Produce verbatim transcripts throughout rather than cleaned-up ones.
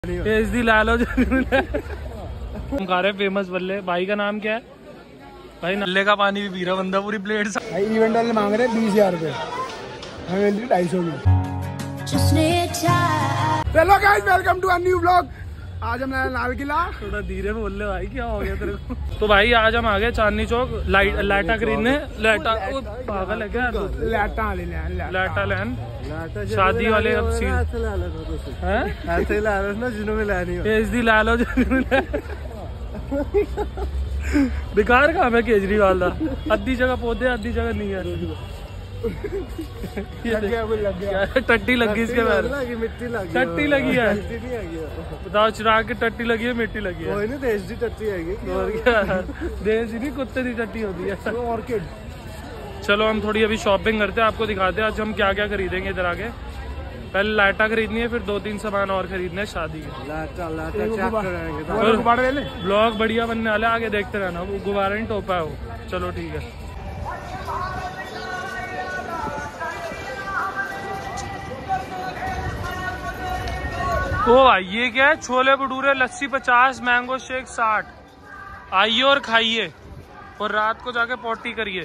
दी लालो हम खा रहे फेमस बल्ले। भाई का नाम क्या है? भाई नल्ले का पानी भी पी रहा बंदा पूरी प्लेट से। भाई इवेंट वाले मांग रहे बीस हजार रुपए, हमें मिल रही ढाई सौ की। Hello guys, welcome to a new blog. आज हम लाल किला। थोड़ा धीरे बोल ले भाई, क्या हो गया तेरे को? तो भाई आज हम आ गए चांदनी चौक लाइट लाटा खरीदने। लाटा पागल है क्या? लाटा लाटा लैन शादी वाले अब सीन ऐसे ही ला रहे ना जिन्होंने लानी हो। केजरी लाल हो बेकार काम है केजरीवाल का। अद्धी जगह पौधे अद्धी जगह नहीं है। लग गया, लग गया। टट्टी लगी इसके पैर, मिट्टी लगी, टट्टी लगी है। बताओ, चिराग की टट्टी लगी है, मिट्टी लगी है। नहीं देश की टट्टी है और क्या, देश नहीं कुत्ते की टट्टी होती है। ऑर्किड। चलो हम थोड़ी अभी शॉपिंग करते हैं, आपको दिखाते हैं आज हम क्या क्या खरीदेंगे इधर आगे। पहले लाटा खरीदनी है, फिर दो तीन सामान और खरीदने हैं शादी के। लाटा लाटा चेक करेंगे। ब्लॉग बढ़िया बनने वाला है, आगे देखते रहना। वो गुब्बारा नहीं टोपा है वो। चलो ठीक है। ओ भाई ये क्या है? छोले भटूरे, लस्सी पचास, मैंगो शेक साठ। आइए और खाइए और रात को जाके पॉटी करिए।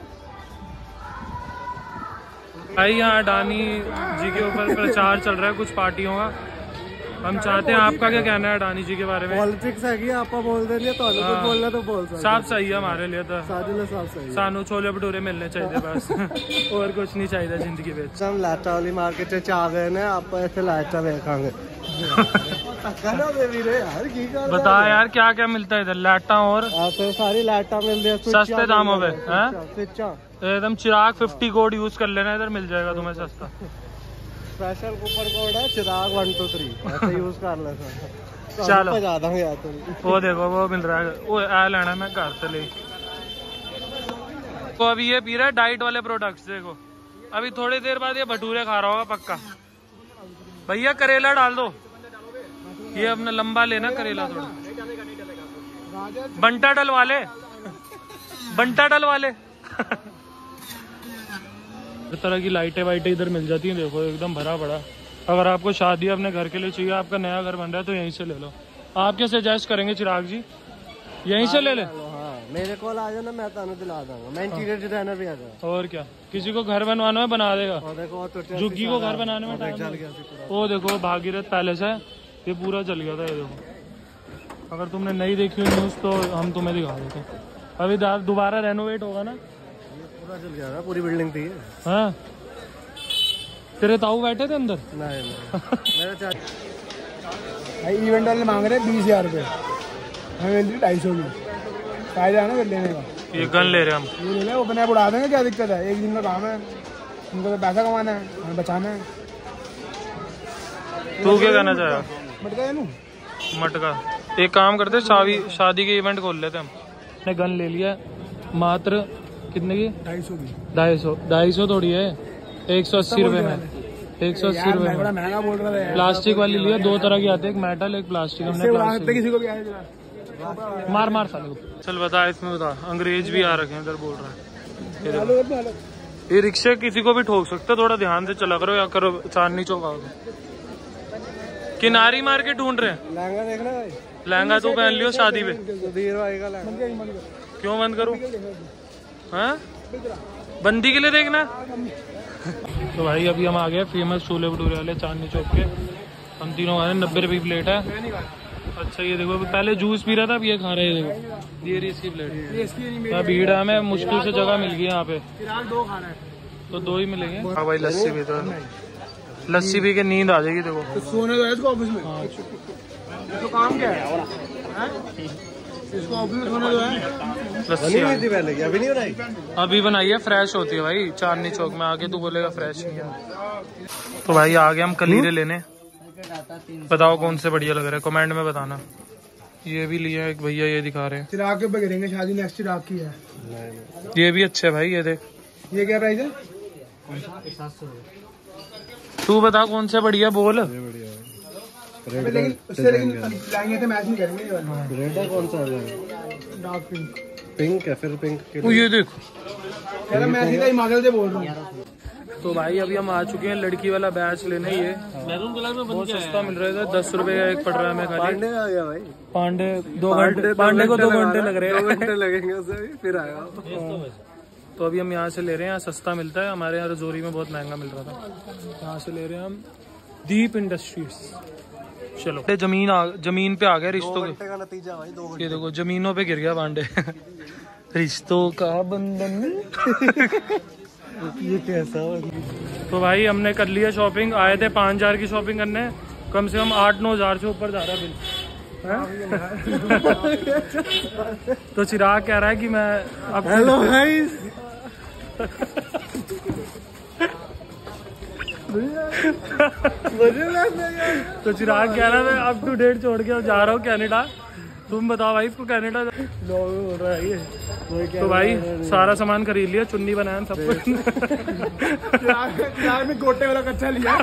भाई यहाँ अडानी जी के ऊपर प्रचार चल रहा है कुछ पार्टियों का। हम चाहते हैं, आपका क्या कहना है अडानी जी के बारे में? पॉलिटिक्स है कि आप बोल दे रही तो हाँ। बोलना तो बोल सकते। साफ सही है हमारे लिए तो। सही सानू छोले भटूरे मिलने चाहिए बस। और कुछ नहीं चाहिए जिंदगी में। हम लाटा वाली मार्केट आ गए ना, आप ऐसे लाटा देखेंगे। बता यार क्या क्या मिलता है इधर? लाटा और तो सारी लाटा मिल रही है सस्ते दामों पे। एकदम चिराग फिफ्टी कोड यूज कर लेना, इधर मिल जाएगा तुम्हें सस्ता। स्पेशल कूपन कोड है चिराग वन टू थ्री, ऐसे यूज कर ले। चलो ज्यादा वो देखो वो मिल रहा है। वो आ लेना मैं घर से ले। तो अभी ये पी रहा है डाइट वाले प्रोडक्ट्स। देखो अभी थोड़ी देर बाद ये भटूरे खा रहा होगा पक्का। भैया करेला डाल दो। ये अपना लंबा लेना करेला थोड़ा। बंटा डलवा ले, बंटा डलवा ले। हर तरह की लाइटें वाइटें इधर मिल जाती हैं। देखो एकदम भरा पड़ा। अगर आपको शादी अपने घर के लिए चाहिए, आपका नया घर बन रहा है, तो यहीं से ले लो। आप क्या सजेस्ट करेंगे चिराग जी? यहीं से ले ले। हाँ, मेरे को आ जाना, मैं तानू दिला दूंगा। मैं इंटीरियर डिजाइनर भी आ जाऊंगा। और क्या, किसी को घर बनवाना है बना देगा। जुग्गी को घर बनाने में टाइम। वो देखो भागीरथ पैलेस है, ये पूरा चल गया था। ये देखो, अगर तुमने नहीं देखी हुई न्यूज तो हम तुम्हें दिखा देते हैं। अभी दोबारा रेनोवेट होगा ना, पूरा चल गया, पूरी बिल्डिंग थी। हाँ तेरे ताऊ बैठे थे अंदर? नहीं नहीं। मेरा चाचा भाई इवेंट वाले मांग रहे बीस हजार रुपए, हमें मिल रही ढाई सौ की। फायदा है ना कर लेने का। ये गन ले रहे हम। ये ले ले, वो अपने उड़ा देंगे, क्या दिक्कत है? एक दिन का काम है, उनको तो पैसा कमाना है, हमें बचाना है। तू क्या कहना चाहेगा? मटका है नू मटका। एक काम करते, शादी शादी के इवेंट खोल लेते हम। ने गन ले लिया मात्र कितने की? ढाई सौ की। ढाई सौ ढाई सौ थोड़ी है, एक सौ अस्सी रुपए में। एक सौ अस्सी रुपए में महंगा बोल रहा है। प्लास्टिक वाली लिया, दो तरह की आती है, एक मेटल एक प्लास्टिक। हमने प्लास्टिक। किसी को भी मार मार साले को। चल बता, इसमें बता। अंग्रेज भी आ रखे हैं इधर, बोल रहा है। ये रिक्शे किसी को भी ठोक सकते, थोड़ा ध्यान से चला करो या करो। चांदनी चौक आओ, किनारी मार के ढूंढ रहे हैं। लहंगा देखना भाई, लहंगा तू पहन लियो शादी पे। क्यों बंद करूं? हाँ बंदी के लिए देखना। तो भाई अभी हम आ गए फेमस छोले भटूरे वाले चांदनी चौक के। हम तीनों आ रहे हैं, नब्बे रुपये की प्लेट है। अच्छा ये देखो, पहले जूस पी रहा था, अब ये खा रहे हैं। देखो ये रही इसकी प्लेट। भीड़ है, हमें मुश्किल से जगह मिल गई यहाँ पे, तो दो ही मिलेंगे। हाँ भाई लस्सी भी तो, लस्सी पी के नींद आ जाएगी। देखो सोने दो इसको ऑफिस में। तो काम क्या है? इसको ऑफिस में सोने दो है। लस्सी पहले अभी नहीं बनाई, अभी बनाई है। फ्रेश होती है भाई चांदनी चौक में। आके तू बोलेगा फ्रेश नहीं है। तो भाई आ गए हम कलीरे लेने। बताओ कौन से बढ़िया लग रहा है, कमेंट में बताना। ये भी लिया एक भैया, ये दिखा रहे हैं। चिराग के ऊपर करेंगे शादी, नेक्स्ट चिराग की है। ये भी अच्छे भाई, ये देख। ये क्या प्राइस है? तू बता कौन से बढ़िया बोल। लेकिन उससे लेकिन लाएंगे तो मैच नहीं करेंगे। रेड है कौन सा है? Dark pink. पिंक है फिर पिंक। ये देख, मैं सीधा हिमाचल से बोल रहा हूँ। तो भाई अभी हम आ चुके हैं लड़की वाला बैच लेने। ये मैरून कलर में बहुत सस्ता मिल रहा था, दस रुपए का एक पड़ रहा है हमें खाली। पांडे आ गया भाई। पांडे दो घंटे, पांडे को दो घंटे लग रहे हैं, दो घंटे लगेंगे उसे भी, फिर आएगा। तो अभी हम यहाँ से ले रहे हैं, यहाँ सस्ता मिलता है, हमारे यहाँ रजौरी में बहुत महंगा मिल रहा था। यहाँ से ले रहे हैं हम दीप इंडस्ट्रीज। चलो जमीन आ, जमीन पे आ गया रिश्तों के का नतीजा भाई, दो ये देखो जमीनों पे गिर गया पांडे। रिश्तों का बंधन। ये कैसा? तो भाई हमने कर लिया शॉपिंग, आए थे पाँच हजार की शॉपिंग करने, कम से कम आठ नौ हजार से ऊपर जा रहा बिल। तो चिराग कह रहा है कि मैं अब हेलो भाई। तो चिराग कह रहा है मैं अप टू डेट छोड़ के जा रहा हूँ कनाडा। तुम बताओ भाई इसको कनाडा हो रहा है ये। तो भाई सारा सामान खरीद लिया, चुन्नी बनाया सब कुछ। चिराग ने गोटे वाला कच्चा लिया।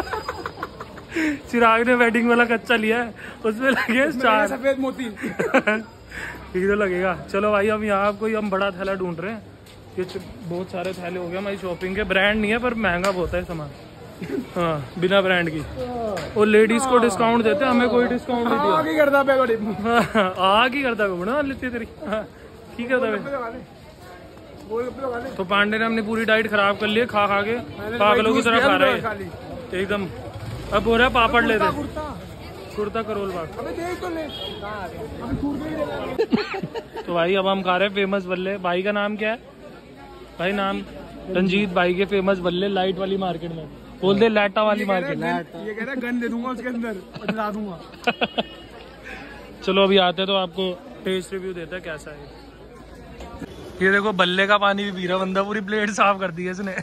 चिराग ने वेडिंग वाला कच्चा लिया है, उसमें लगे चार सफेद मोती। ठीक तो लगेगा। चलो भाई हम यहाँ कोई हम बड़ा थैला ढूंढ रहे हैं। ये बहुत सारे थैले हो गए हमारी शॉपिंग के। ब्रांड नहीं है पर महंगा बहुत है सामान। हाँ बिना ब्रांड की। और लेडीज को डिस्काउंट देते, हमें कोई डिस्काउंट नहीं दिया। आगे करता पे आगे करता पे बना लेती तेरी। ठीक है। तो पांडे ने अपनी पूरी डाइट खराब कर ली है, खा खा के पागलों की तरह खा रहा है एकदम। अब हो रहा है पापड़ ले रहे, कुर्ता करोल बाग। तो भाई अब हम खा रहे हैं फेमस बल्ले। भाई का नाम क्या है भाई? नाम रंजीत भाई के फेमस बल्ले लाइट वाली मार्केट में। बोल दे लाटा वाली मार्केट। ये कह रहा है गन दे दूंगा उसके अंदर और जला दूंगा। चलो अभी आते हैं तो आपको टेस्ट रिव्यू देता है कैसा है। ये देखो बल्ले का पानी भी पी रहा बंदा, पूरी प्लेट साफ कर दी है इसने।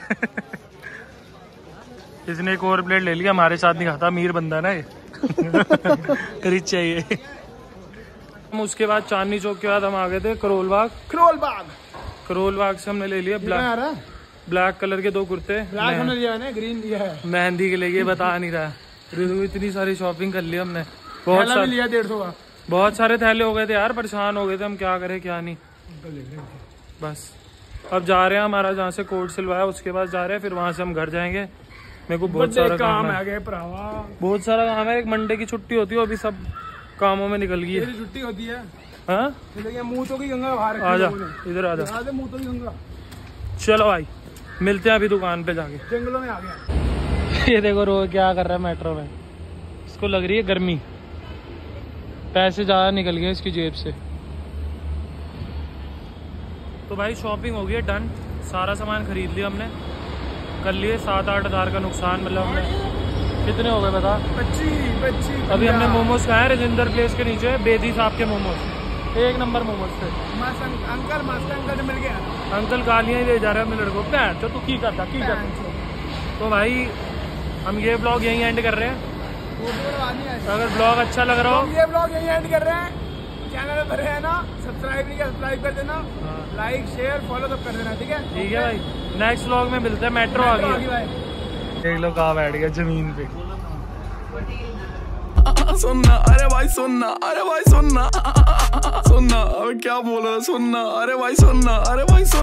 इसने एक और प्लेट ले लिया, हमारे साथ नहीं खाता, अमीर बंदा ना ये। रिच चाहिए। हम उसके बाद चांदनी चौक के बाद हम आ गए थे करोल बाग। करोल बाग करोल बाग से हमने ले लिया ब्लैक ब्लैक कलर के दो कुर्ते। ब्लैक हमने लिया है ना, ग्रीन लिया है मेहंदी के लिए, ये बता नहीं रहा। इतनी सारी शॉपिंग कर लिया हमने, बहुत सारे लिया डेढ़ सौ का। बहुत सारे थैले हो गए थे यार, परेशान हो गए थे हम क्या करें क्या नहीं। बस अब जा रहे हैं, हमारा जहाँ से कोट सिलवाया उसके बाद जा रहे हैं, फिर वहां से हम घर जाएंगे। मेरे को बहुत सारा काम है, गए भरावा बहुत सारा काम है। एक मंडे की छुट्टी होती है, अभी सब कामों में निकल गई है। छुट्टी होती है। हाँ मुँह तो की गंगा बाहर आजा इधर आजा। मुँह तो की गंगा। चलो भाई मिलते हैं अभी दुकान पे जाके। जंगलों में आ गया। ये देखो रो क्या कर रहा है मेट्रो में, इसको लग रही है गर्मी। पैसे ज्यादा निकल गए इसकी जेब से। तो भाई शॉपिंग हो गई है डन, सारा सामान खरीद लिया हमने, कर लिए सात आठ हजार का नुकसान। मतलब हमने कितने हो गए बता? पच्चीस पच्चीस। अभी हमने मोमोज खाए राजेंद्र प्लेस के नीचे, बेदी साहब के मोमोज, एक नंबर मोमोज थे। अंकल मास्टर अंकल मिल गया। अंकल गालियाँ ले जा रहे हैं अपने लड़कों पे, तो तू की करता की करता। तो भाई हम ये ब्लॉग यहीं एंड कर रहे हैं। अगर ब्लॉग अच्छा लग रहा हो, ये ब्लॉग यहीं एंड कर रहे हैं। चैनल पर है ना, सब्सक्राइब नहीं किया सब्सक्राइब कर देना, लाइक शेयर फॉलो सब कर देना। ठीक है ठीक है भाई, नेक्स्ट ब्लॉग में मिलते हैं। मेट्रो आ गई है, देख लो कहाँ बैठ गया जमीन पे। सुनना अरे भाई सुनना अरे भाई सुनना सुनना अब क्या बोल रहा सुनना अरे भाई सुनना अरे भाई सुन